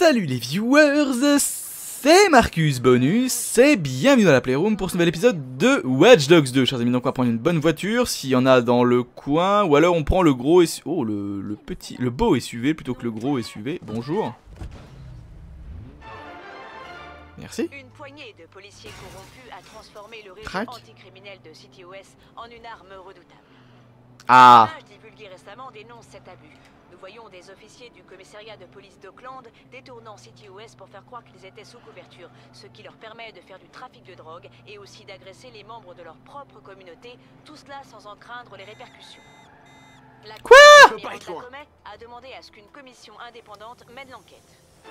Salut les viewers, c'est Marcus Bonus et bienvenue dans la Playroom pour ce nouvel épisode de Watch Dogs 2. Chers amis, donc on va prendre une bonne voiture, s'il y en a dans le coin, ou alors on prend le gros SUV, oh le beau SUV plutôt que le gros SUV, bonjour. Merci. Une poignée de policiers corrompus a transformé le réseau Crac. anticriminel de CityOS en une arme redoutable. Ah, L'image divulguée récemment dénonce cet abus. Nous voyons des officiers du commissariat de police d'Oakland détournant CityOS pour faire croire qu'ils étaient sous couverture, ce qui leur permet de faire du trafic de drogue et aussi d'agresser les membres de leur propre communauté, tout cela sans en craindre les répercussions. La Quoi Cour de la Comet a demandé à ce qu'une commission indépendante mène l'enquête.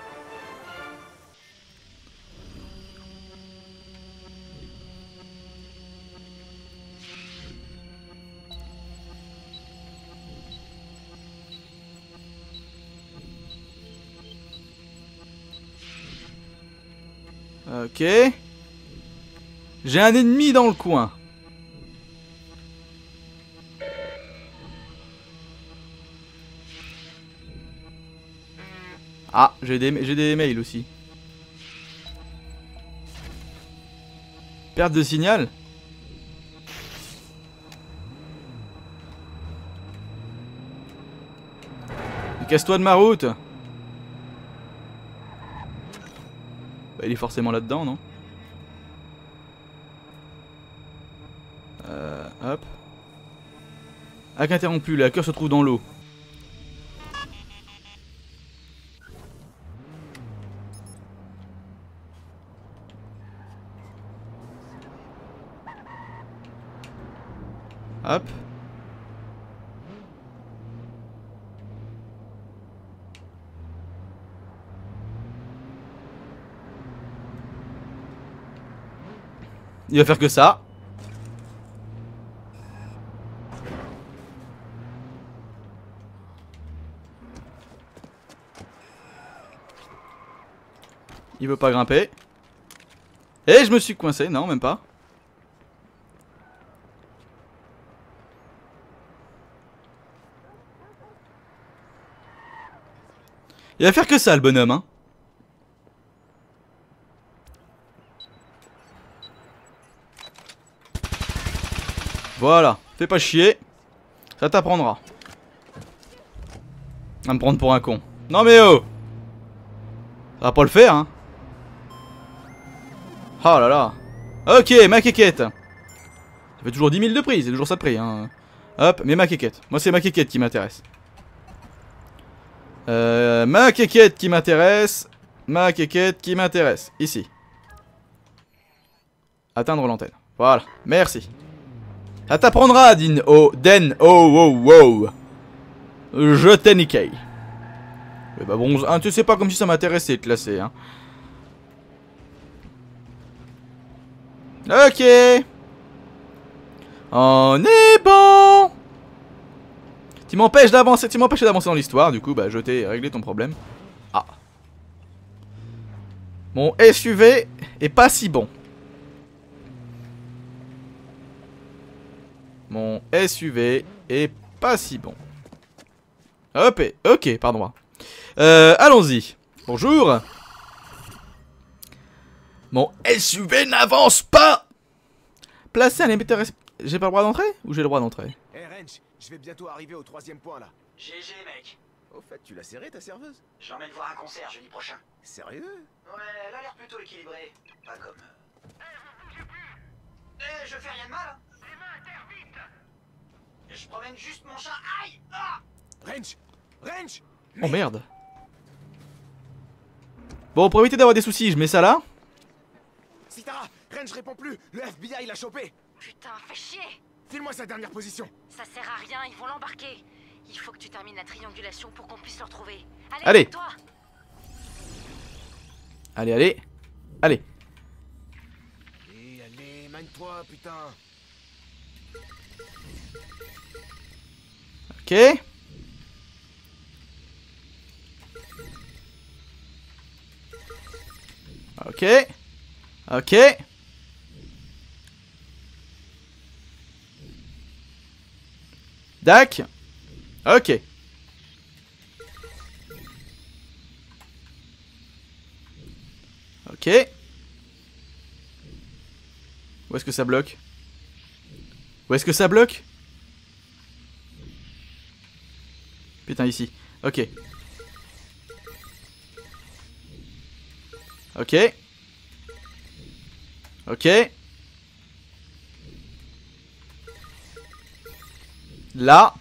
ok. J'ai un ennemi dans le coin. Ah, j'ai des mails aussi. Perte de signal. Casse-toi de ma route. Bah, il est forcément là-dedans, non? Hop. Hack interrompu, le hacker se trouve dans l'eau. Hop. Il va faire que ça. Il veut pas grimper. Et je me suis coincé, non, même pas. Il va faire que ça, le bonhomme, hein. Voilà, fais pas chier. Ça t'apprendra. À me prendre pour un con. Non mais oh! Ça va pas le faire, hein. Oh là là. Ok, ma quéquette. Ça fait toujours 10 000 de prix, c'est toujours ça de prix, hein. Hop, mais ma quéquette. Moi c'est ma quéquette qui m'intéresse. Ma quéquette qui m'intéresse. Ma quéquette qui m'intéresse. Ici. Atteindre l'antenne. Voilà, merci. Ça t'apprendra, Den oh wow. Je t'ai niqué. Eh bah bon, hein, tu sais pas comme si ça m'intéressait de classer, hein. Ok. On est bon. Tu m'empêches d'avancer dans l'histoire, du coup bah je t'ai réglé ton problème. Ah. Mon SUV est pas si bon. Mon SUV est pas si bon. Hop, ok, pardon. Allons-y. Bonjour. Mon SUV n'avance pas. Placez un émetteur. J'ai pas le droit d'entrer ou j'ai le droit d'entrer? Hey Wrench, je vais bientôt arriver au 3ème point là. GG mec, Au fait, tu l'as serré ta serveuse? j'emmène voir un concert jeudi prochain. Sérieux? Ouais, elle a l'air plutôt équilibrée. Pas comme... je fais rien de mal. Les mains terre vite. Je promène juste mon chat. Aïe. Ah. Wrench! Wrench! Oh merde. Bon, pour éviter d'avoir des soucis, je mets ça là. Sitara! Wrench répond plus! Le FBI l'a chopé! Putain, fais chier! File-moi sa dernière position! Ça sert à rien, ils vont l'embarquer. Il faut que tu termines la triangulation pour qu'on puisse le retrouver. Allez. Toi. Allez, allez. Allez. Et allez, mine-toi, putain! Ok. Ok. Ok. Dac. Ok. Ok. Où est-ce que ça bloque? Où est-ce que ça bloque? Putain, ici. Ok. Ok. Ok. Là.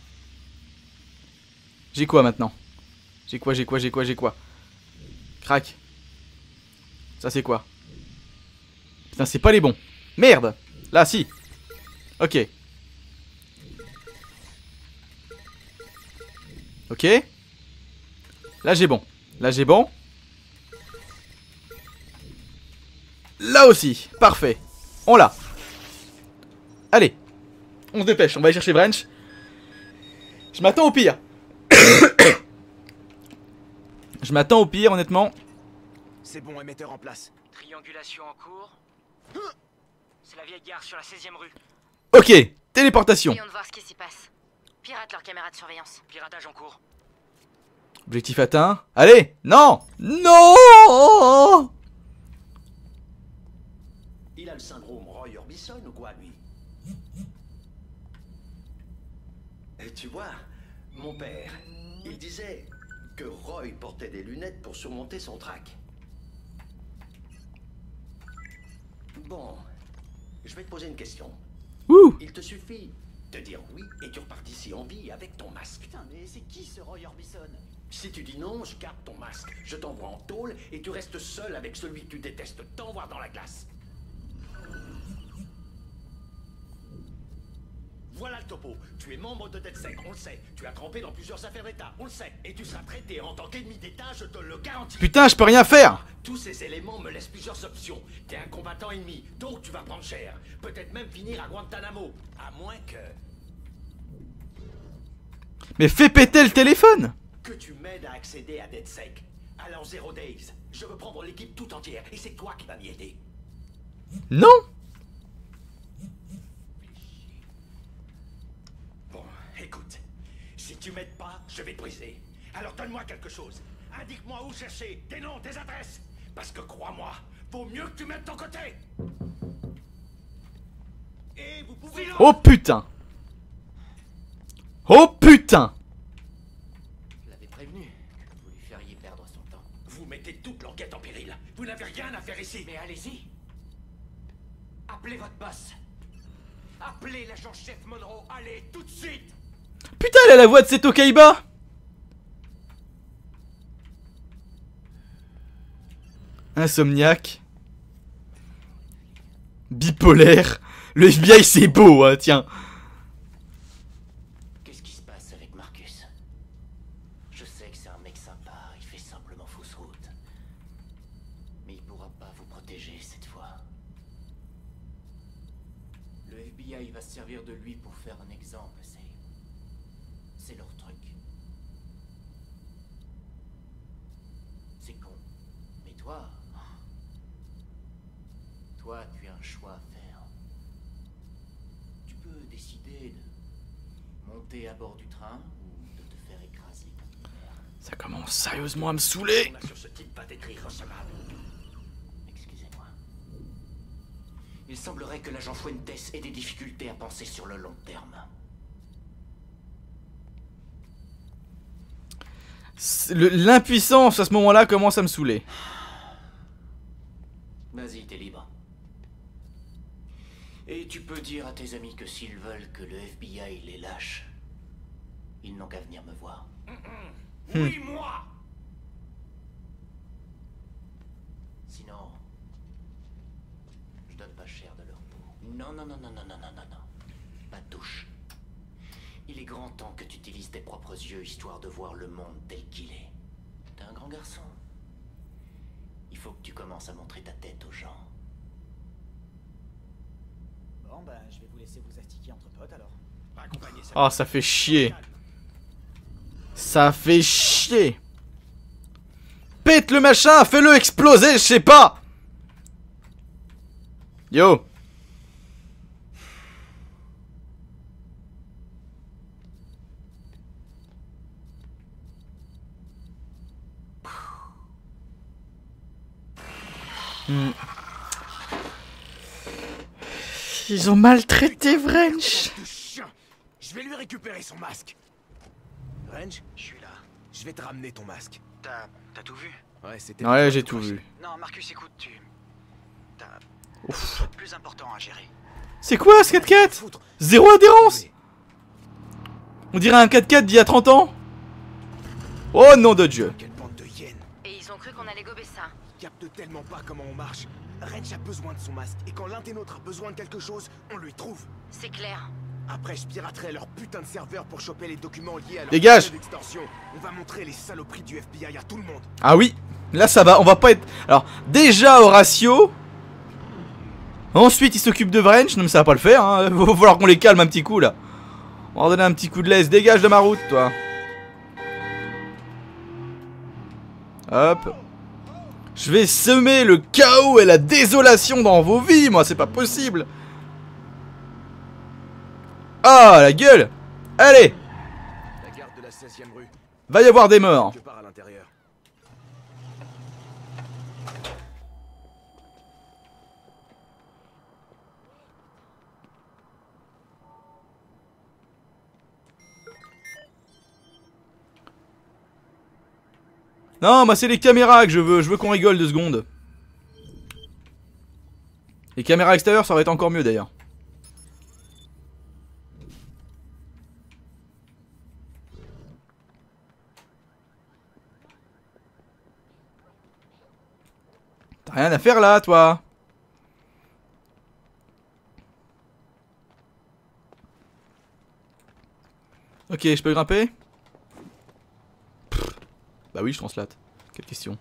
J'ai quoi maintenant? J'ai quoi? Crac. Ça c'est quoi? Putain, c'est pas les bons. Merde. Là, si. Ok. Ok. Là, j'ai bon. Là aussi. Parfait. On l'a. Allez. On se dépêche. On va aller chercher Branch. Je m'attends au pire. Je m'attends au pire, honnêtement. C'est bon, émetteur en place. Triangulation en cours. C'est la vieille gare sur la 16e rue. Ok. Téléportation. Essayons de voir ce qui s'y passe. Pirate leur caméra de surveillance. Piratage en cours. Objectif atteint. Allez. Non. Non. Il a le syndrome Roy Orbison ou quoi, lui? Et tu vois, mon père, il disait que Roy portait des lunettes pour surmonter son trac. Bon, je vais te poser une question. Ouh. Il te suffit de dire oui et tu repars d'ici en vie avec ton masque. Putain, mais c'est qui ce Roy Orbison? Si tu dis non, je garde ton masque. Je t'envoie en tôle et tu restes seul avec celui que tu détestes tant voir dans la glace. Voilà le topo. Tu es membre de DedSec, on le sait. Tu as trempé dans plusieurs affaires d'État, on le sait. Et tu seras traité en tant qu'ennemi d'État, je te le garantis. Putain, je peux rien faire. Tous ces éléments me laissent plusieurs options. T'es un combattant ennemi, donc tu vas prendre cher. Peut-être même finir à Guantanamo. À moins Mais fais péter le téléphone. que tu m'aides à accéder à DedSec. Alors Zero Days, je veux prendre l'équipe tout entière et c'est toi qui vas m'y aider. Non. Bon, écoute. Si tu m'aides pas, je vais te briser. Alors donne-moi quelque chose. Indique-moi où chercher, des noms, des adresses. Parce que crois-moi, vaut mieux que tu mettes ton côté. Et vous pouvez... Oh putain. Oh putain. Je l'avais prévenu que vous lui feriez perdre son temps. Vous mettez toute l'enquête en péril. Vous n'avez rien à faire ici. Mais allez-y. Appelez votre boss. Appelez l'agent-chef Monroe. Allez, tout de suite. Putain, elle a la voix de Seto Kaiba. Insomniaque. Bipolaire. Le FBI c'est beau, hein, tiens. Qu'est-ce qui se passe avec Marcus? Je sais que c'est un mec sympa, il fait simplement fausse route. Mais il pourra pas vous protéger cette fois. Le FBI va se servir de lui pour faire un exemple, c'est leur truc. C'est con. Mais toi... Toi, tu as un choix à faire. Tu peux décider de monter à bord du train ou de te faire écraser comme une merde. Ça commence sérieusement à me saouler. On a sur ce type va t'être irrecevable. Excusez-moi. Il semblerait que l'agent Fuentes ait des difficultés à penser sur le long terme. L'impuissance à ce moment-là commence à me saouler. Vas-y, t'es libre. Et tu peux dire à tes amis que s'ils veulent que le FBI les lâche, ils n'ont qu'à venir me voir. Oui, moi. Sinon, je donne pas cher de leur peau. Non, non, non, non, non, non, non, non, non. Pas de touche. Il est grand temps que tu utilises tes propres yeux histoire de voir le monde tel qu'il est. T'es un grand garçon. Il faut que tu commences à montrer ta tête aux gens. Bon, bah, je vais vous laisser vous astiquer entre potes alors. Accompagnez ça. Oh, ça fait chier. Ça fait chier. Pète le machin, fais-le exploser, je sais pas. Yo. Hmm. Ils ont maltraité Wrench. De chien. Je vais lui récupérer son masque. Wrench, Je suis là. je vais te ramener ton masque. T'as tout vu? Ouais, c'était... Ouais, j'ai tout vu. Non, Marcus, écoute, t'as Ouf. plus important à gérer. C'est quoi ce 4x4? Zéro adhérence. On dirait un 4x4 d'il y a 30 ans. Oh nom de Dieu. Quelle bande de hyènes. Et ils ont cru qu'on allait gober ça. Ils captent tellement pas comment on marche. Wrench a besoin de son masque. Et quand l'un des nôtres a besoin de quelque chose, on lui trouve. C'est clair. Après, je piraterai leur putain de serveur pour choper les documents liés à leur Dégage. projet d'extorsion. On va montrer les saloperies du FBI à tout le monde. Ah oui. Là ça va, on va pas être... Alors déjà Horatio. Ensuite il s'occupe de Wrench. Non mais ça va pas le faire hein. Va falloir qu'on les calme un petit coup là. On va leur donner un petit coup de laisse. Dégage de ma route toi. Hop. Je vais semer le chaos et la désolation dans vos vies, moi, c'est pas possible. Ah, la gueule. Allez, La garde de la 16e rue. va y avoir des morts. Je pars à l'intérieur. Non, moi c'est les caméras que je veux qu'on rigole 2 secondes. Les caméras extérieures, ça va être encore mieux d'ailleurs. T'as rien à faire là, toi. Ok, je peux grimper? Bah oui, je translate. Quelle question.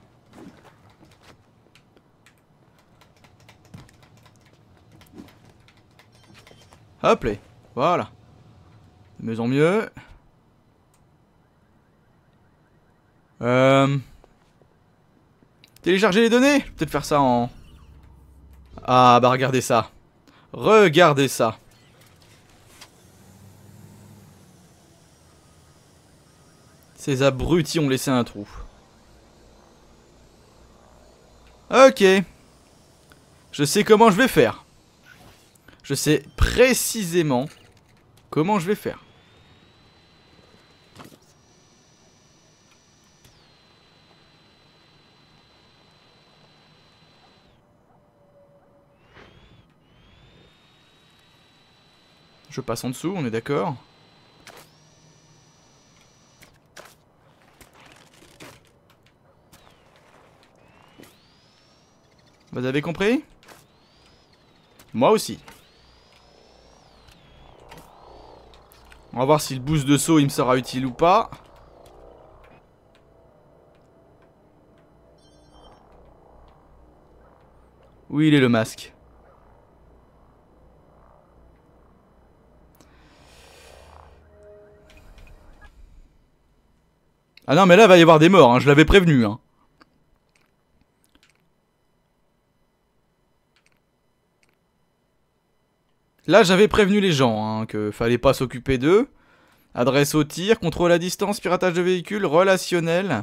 Hop là. Voilà. De mieux en mieux. Télécharger les données. Peut-être faire ça en... Ah bah regardez ça. Regardez ça. Ces abrutis ont laissé un trou. Ok. Je sais comment je vais faire. Je sais précisément comment je vais faire. Je passe en dessous, on est d'accord? Vous avez compris? Moi aussi. On va voir si le boost de saut il me sera utile ou pas. Où il est le masque? Ah non mais là il va y avoir des morts, hein, je l'avais prévenu hein. Là j'avais prévenu les gens hein, que fallait pas s'occuper d'eux. Adresse au tir, contrôle à distance, piratage de véhicules, relationnel.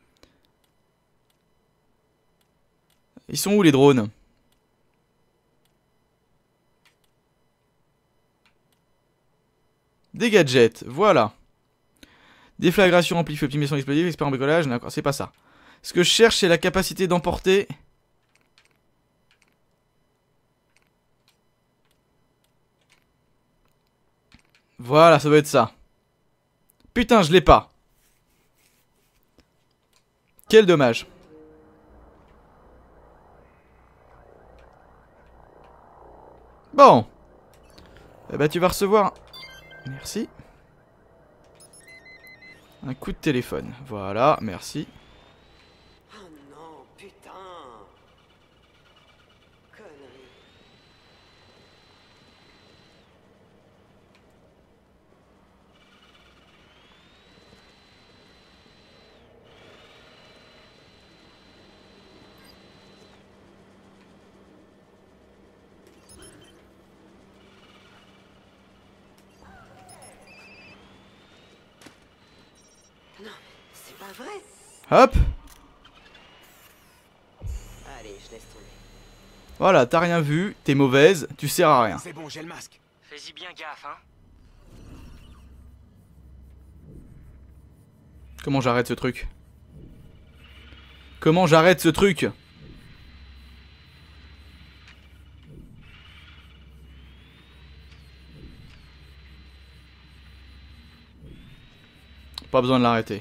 Ils sont où les drones? Des gadgets, voilà. Déflagration, amplifie, optimisation explosive, expert en bricolage, d'accord, c'est pas ça. Ce que je cherche c'est la capacité d'emporter... Voilà, ça doit être ça. Putain, je l'ai pas. Quel dommage. Bon. Eh ben, tu vas recevoir... Merci. Un coup de téléphone. Voilà, merci. Oh non, putain. Connerie. Non, c'est pas vrai. Hop. Allez, je laisse tomber. Voilà, t'as rien vu, t'es mauvaise, tu sers à rien. C'est bon, j'ai le masque. Fais-y bien gaffe, hein. Comment j'arrête ce truc? Comment j'arrête ce truc? Pas besoin de l'arrêter.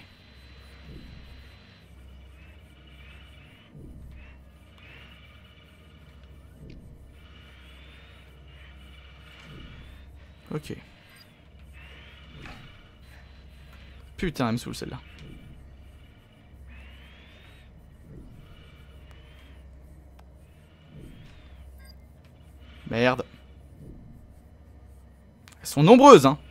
Ok. Putain, elle me saoule celle-là. Merde. Elles sont nombreuses, hein.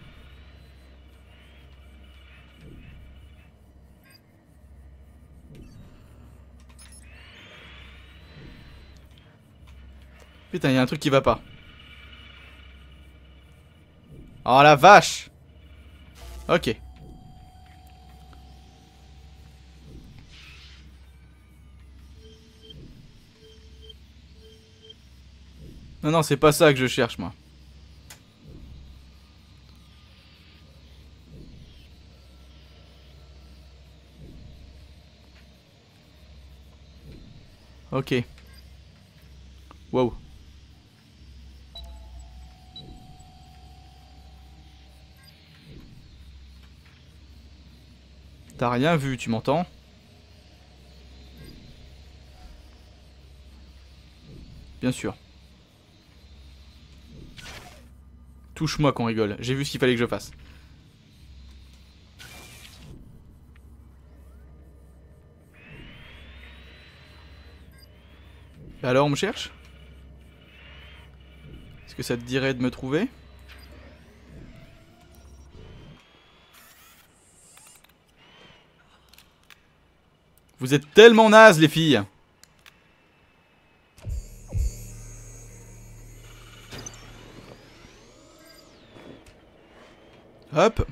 Putain, il y a un truc qui va pas. Oh la vache. Ok. Non, non, c'est pas ça que je cherche, moi. Ok. Wow. T'as rien vu, tu m'entends? Bien sûr. Touche-moi qu'on rigole. J'ai vu ce qu'il fallait que je fasse. Alors, on me cherche? Est-ce que ça te dirait de me trouver? Vous êtes tellement nazes, les filles. Hop.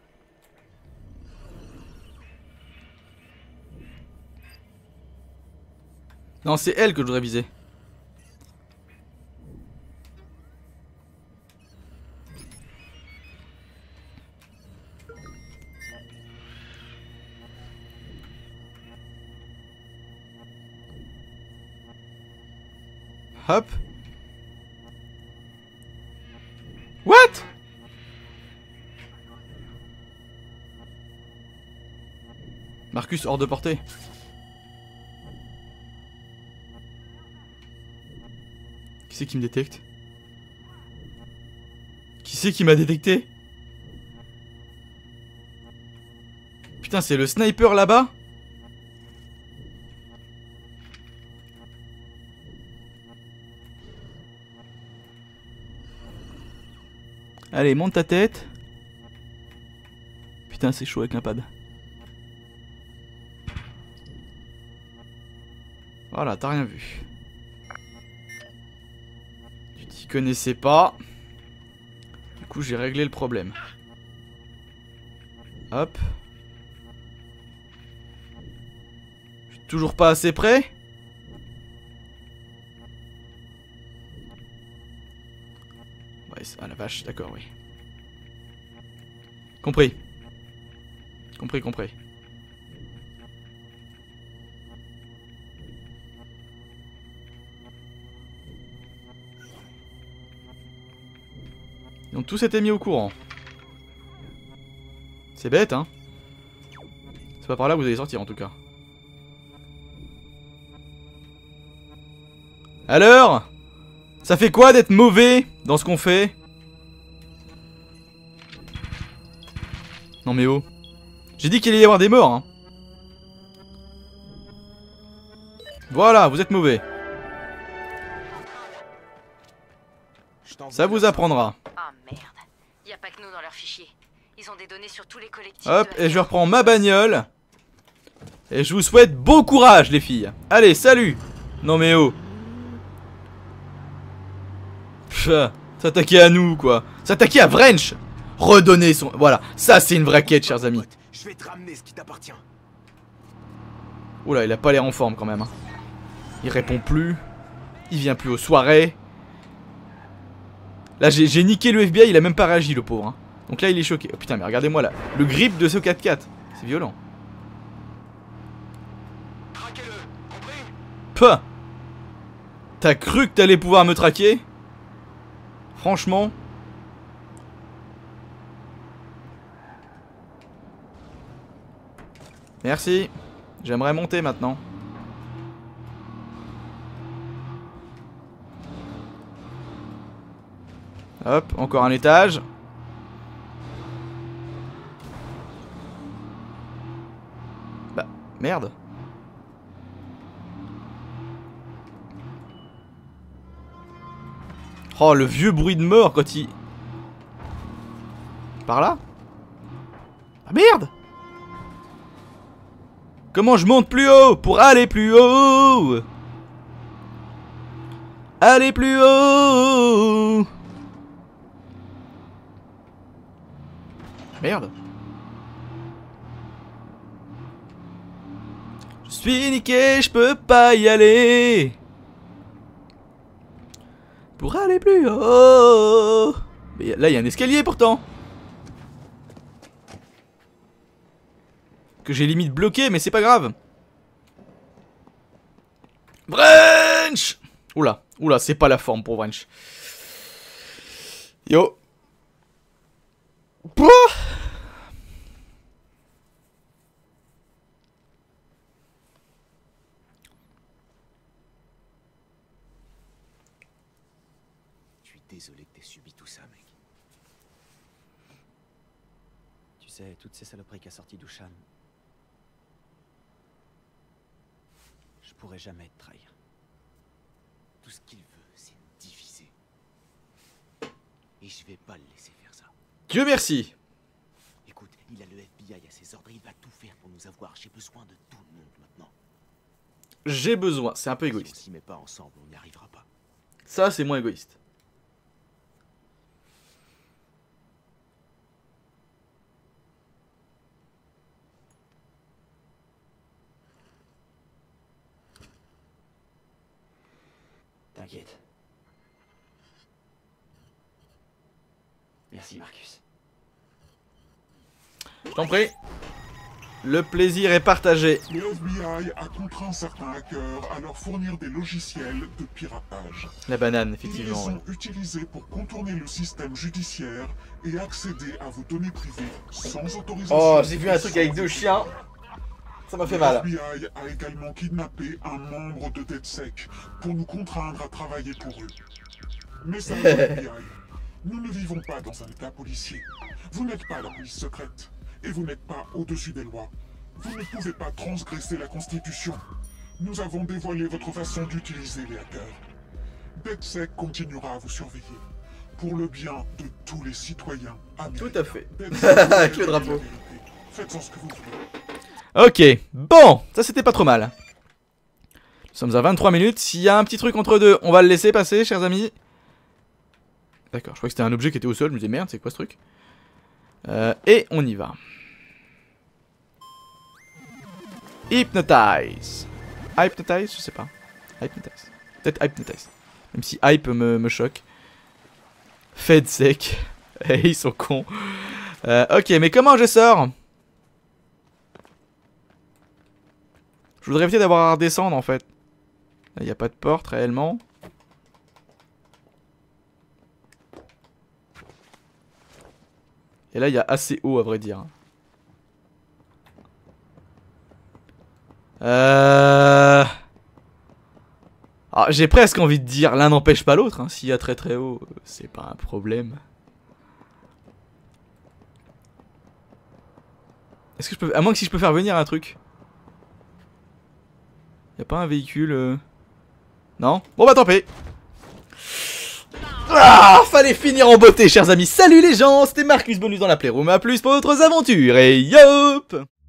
Non, c'est elle que je voudrais viser. Hop. What? Marcus hors de portée. Qui c'est qui me détecte? Qui c'est qui m'a détecté? Putain, c'est le sniper là-bas? Allez, monte ta tête. Putain, c'est chaud avec un pad. Voilà, t'as rien vu. Tu t'y connaissais pas. Du coup, j'ai réglé le problème. Hop. Je suis toujours pas assez près. Ouais, ah la vache, d'accord, oui. Compris. Compris, compris. Ils ont tous été mis au courant. C'est bête, hein. C'est pas par là que vous allez sortir, en tout cas. Alors, ça fait quoi d'être mauvais dans ce qu'on fait? Non mais oh. J'ai dit qu'il allait y avoir des morts, hein. Voilà, vous êtes mauvais. Ça vous apprendra. Ah merde. Y a pas que nous dans leurs fichiers. Ils ont des données sur tous les collectifs. Hop, et je reprends ma bagnole. Et je vous souhaite bon courage, les filles. Allez, salut. Non mais oh. S'attaquer à nous, quoi. S'attaquer à Wrench. Redonner son... Voilà, ça c'est une vraie quête, chers amis. Je vais te ramener ce qui t'appartient. Oula, il a pas l'air en forme quand même, hein. Il répond plus. Il vient plus aux soirées. Là j'ai niqué le FBI, il a même pas réagi le pauvre hein. Donc là il est choqué. Oh putain mais regardez-moi là. Le grip de ce 4x4. C'est violent. Puh. T'as cru que t'allais pouvoir me traquer? Franchement. Merci. J'aimerais monter maintenant. Hop, encore un étage. Bah, merde. Oh, le vieux bruit de mort quand il... Par là? Ah merde! Comment je monte plus haut pour aller plus haut? Aller plus haut! Merde. Je suis niqué, je peux pas y aller. Pour aller plus haut. Mais là il y a un escalier pourtant. Que j'ai limite bloqué mais c'est pas grave. Wrench. Oula, oula, c'est pas la forme pour Wrench. Yo. Pouah. Je suis désolé que t'aies subi tout ça, mec. Tu sais, toutes ces saloperies qu'a sorti Dushan, je pourrais jamais te trahir. Tout ce qu'il veut, c'est me diviser. Et je vais pas le laisser faire ça. Dieu merci. Écoute, il a le FBI à ses ordres, il va tout faire pour nous avoir. J'ai besoin de tout le monde maintenant. J'ai besoin, c'est un peu Si on égoïste. s'y met pas ensemble, on n'y arrivera pas. Ça c'est moins égoïste. T'inquiète. Merci Marcus. Je t'en prie. Le plaisir est partagé. Le FBI a contraint certains hackers à leur fournir des logiciels de piratage. La banane, Ils les effectivement. ont utilisés pour contourner le système judiciaire et accéder à vos données privées sans autorisation. Oh, j'ai vu un truc avec deux chiens. Ça m'a fait mal. Le FBI a également kidnappé un membre de DedSec pour nous contraindre à travailler pour eux. Message FBI. Nous ne vivons pas dans un état policier. Vous n'êtes pas la police secrète. Et vous n'êtes pas au-dessus des lois. Vous ne pouvez pas transgresser la Constitution. Nous avons dévoilé votre façon d'utiliser les hackers. DedSec continuera à vous surveiller. Pour le bien de tous les citoyens américains. Tout à fait. DedSec Avec le drapeau. Faites-en ce que vous voulez. Ok, bon, ça c'était pas trop mal. Nous sommes à 23 minutes. S'il y a un petit truc entre deux, on va le laisser passer, chers amis. D'accord, je crois que c'était un objet qui était au sol. Je me disais merde, c'est quoi ce truc? Et on y va. Hypnotize. Hypnotize, je sais pas. Hypnotize. Peut-être Hypnotize. Même si Hype me choque. Fed sec. Eh, ils sont cons. Ok, mais comment je sors? Je voudrais éviter d'avoir à redescendre en fait. Là, il n'y a pas de porte réellement. Et là, il y a assez haut à vrai dire. Ah, j'ai presque envie de dire l'un n'empêche pas l'autre. Hein. S'il y a très très haut, c'est pas un problème. Est-ce que je peux... À moins que si je peux faire venir un truc. Y'a pas un véhicule Non? Bon bah tant pis. Ah, fallait finir en beauté chers amis. Salut les gens, c'était Marcus Bonus dans la Playroom. A plus pour d'autres aventures et yop.